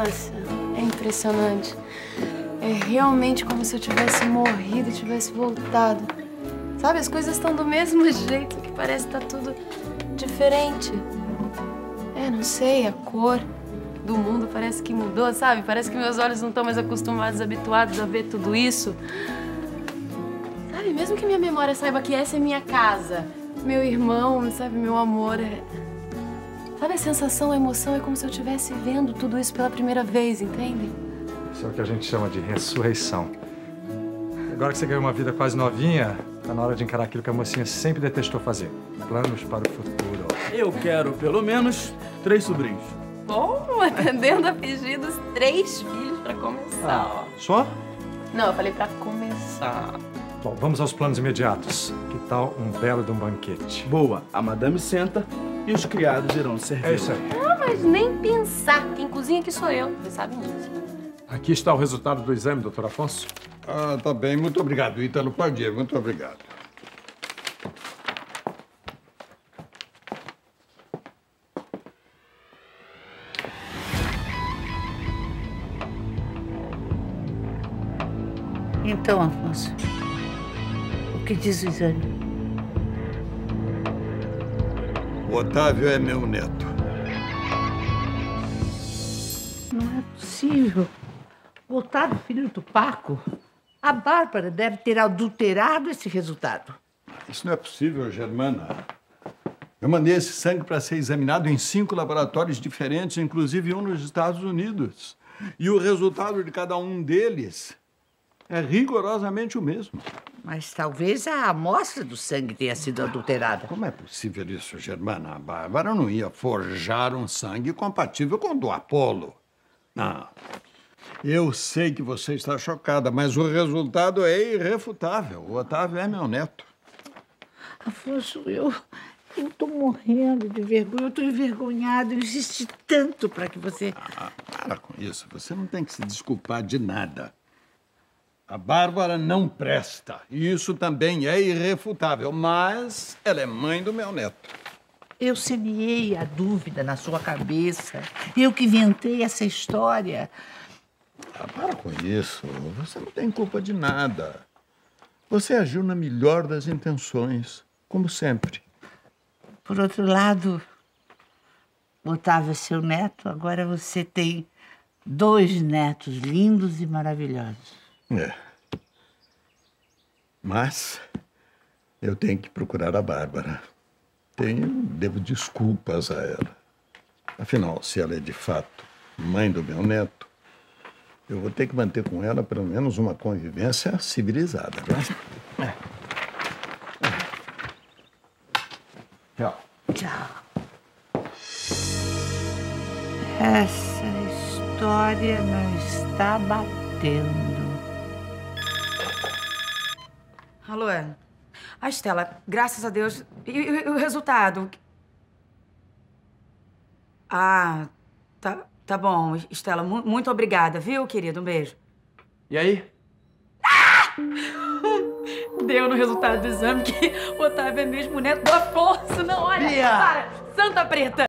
Nossa, é impressionante. É realmente como se eu tivesse morrido e tivesse voltado. Sabe, as coisas estão do mesmo jeito, que parece que tá tudo diferente. Não sei, a cor do mundo parece que mudou, sabe? Parece que meus olhos não estão mais acostumados, habituados a ver tudo isso. Sabe, mesmo que minha memória saiba que essa é minha casa, meu irmão, sabe, meu amor, sabe, a sensação, a emoção é como se eu estivesse vendo tudo isso pela primeira vez, entende? Isso é o que a gente chama de ressurreição. Agora que você ganhou uma vida quase novinha, tá na hora de encarar aquilo que a mocinha sempre detestou fazer. Planos para o futuro. Eu quero, pelo menos, 3 sobrinhos. Bom, atendendo a pedidos, 3 filhos pra começar, ó. Só? Não, eu falei pra começar. Bom, vamos aos planos imediatos. Que tal um belo de um banquete? Boa, a madame senta e os criados irão servir. É isso aí. Não, mas nem pensar. Quem cozinha aqui sou eu, vocês sabem disso. Aqui está o resultado do exame, doutor Afonso. Ah, tá bem. Muito obrigado, Ítalo. Pode ir. Muito obrigado. Então, Afonso, o que diz o exame? O Otávio é meu neto. Não é possível. O Otávio, filho do Paco. A Bárbara deve ter adulterado esse resultado. Isso não é possível, Germana. Eu mandei esse sangue para ser examinado em 5 laboratórios diferentes, inclusive um nos Estados Unidos. E o resultado de cada um deles é rigorosamente o mesmo. Mas talvez a amostra do sangue tenha sido adulterada. Como é possível isso, Germana? A Bárbara não ia forjar um sangue compatível com o do Apolo. Não. Eu sei que você está chocada, mas o resultado é irrefutável. O Otávio é meu neto. Afonso, eu tô morrendo de vergonha. Eu tô envergonhada. Eu insisti tanto para que você... Para com isso. Você não tem que se desculpar de nada. A Bárbara não presta. E isso também é irrefutável. Mas ela é mãe do meu neto. Eu semeei a dúvida na sua cabeça. Eu que inventei essa história. Para com isso. Você não tem culpa de nada. Você agiu na melhor das intenções, como sempre. Por outro lado, Otávio é seu neto, agora você tem 2 netos lindos e maravilhosos. É. Mas eu tenho que procurar a Bárbara. Devo desculpas a ela. Afinal, se ela é de fato mãe do meu neto, eu vou ter que manter com ela pelo menos uma convivência civilizada, né? Tchau. Tchau. Essa história não está batendo. Alô? A Estela, graças a Deus. E o resultado? Ah, tá bom, Estela. Muito obrigada, viu, querido? Um beijo. E aí? Deu no resultado do exame que o Otávio é mesmo o neto do Afonso. Não, olha, Bia! para! Santa Preta!